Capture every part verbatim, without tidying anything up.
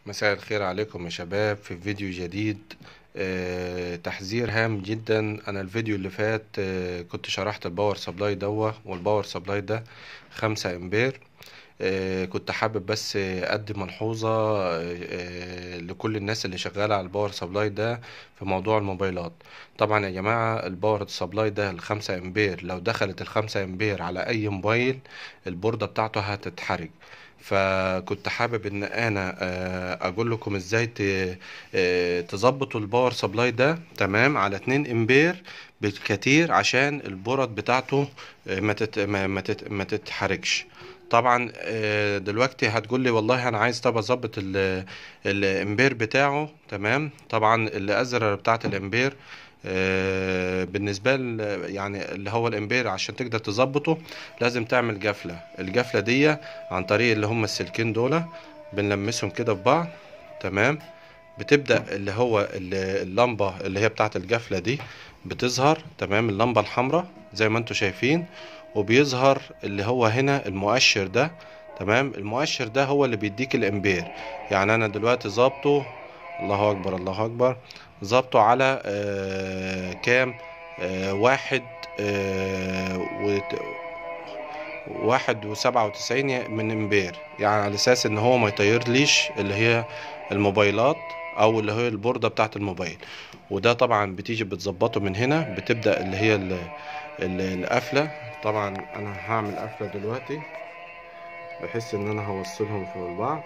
مساء الخير عليكم يا شباب في فيديو جديد. آه، تحذير هام جدا. انا الفيديو اللي فات آه، كنت شرحت الباور سبلاي دوا والباور سبلاي ده خمسة امبير. آه، كنت حابب بس أقدم ملحوظة آه، آه، لكل الناس اللي شغالة على الباور سبلاي ده في موضوع الموبايلات. طبعا يا جماعة الباور سبلاي ده الخمسة امبير لو دخلت الخمسة امبير على أي موبايل البوردة بتاعته هتتحرق. فكنت حابب ان انا آه، اقول لكم ازاي ت- آه، تظبطوا الباور سبلاي ده تمام على اتنين امبير بالكتير عشان البورد بتاعته آه، ما تت- ما ما تت- ما تتحرقش. طبعا آه، دلوقتي هتقول لي والله انا عايز طب اظبط ال- الامبير بتاعه تمام. طبعا الازرار بتاعت الامبير آه، بالنسبه ل يعني اللي هو الامبير عشان تقدر تظبطه لازم تعمل جفله. الجفله دي عن طريق اللي هم السلكين دول بنلمسهم كده في بعض تمام. بتبدأ اللي هو ال- اللمبة اللي هي بتاعت الجفلة دي بتظهر تمام، اللمبة الحمراء زي ما انتوا شايفين. وبيظهر اللي هو هنا المؤشر ده تمام. المؤشر ده هو اللي بيديك الامبير. يعني انا دلوقتي ظابطه، الله اكبر الله اكبر، ظابطه على آه كام، آه واحد آه وت- واحد وسبعة وتسعين من امبير، يعني على اساس ان هو ما يطيرليش اللي هي الموبايلات او اللي هي البوردة بتاعت الموبايل. وده طبعا بتيجي بتظبطه من هنا، بتبدأ اللي هي ال- ال- القفلة. طبعا انا هعمل قفلة دلوقتي بحس ان انا هوصلهم في بعض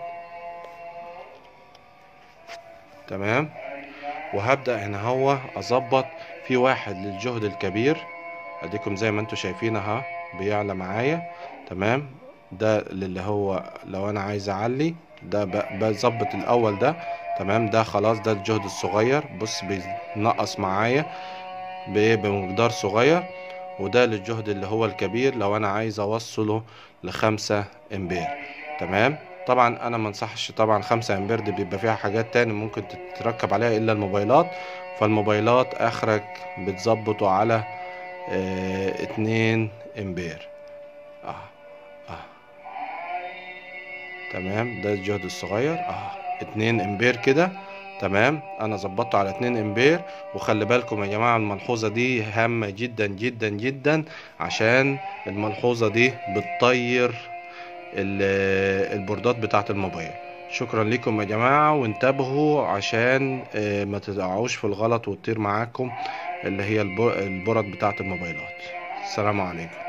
تمام. وهبدأ هنا هو اظبط في واحد للجهد الكبير، اديكم زي ما انتوا شايفين اهو بيعلى معايا تمام. ده اللي هو لو انا عايز اعلي ده ب- بظبط الاول ده تمام. ده خلاص ده الجهد الصغير، بص بينقص معايا بايه بمقدار صغير. وده للجهد اللي هو الكبير لو انا عايز اوصله لخمسة امبير تمام. طبعا انا منصحش طبعا خمسة امبير دي بيبقى فيها حاجات تاني ممكن تتركب عليها الا الموبايلات. فالموبايلات اخرك بتظبطه على اه اتنين امبير. اه اه تمام. ده الجهد الصغير اه اتنين امبير كده تمام. انا ظبطته على اتنين امبير. وخلي بالكم يا جماعة الملحوظة دي هامة جدا جدا جدا، عشان الملحوظة دي بتطير ال- البوردات بتاعة الموبايل. شكرا لكم يا جماعة، وانتبهوا عشان آه، ما تقعوش في الغلط وتطير معاكم اللي هي البو- البورد بتاعة الموبايلات. السلام عليكم.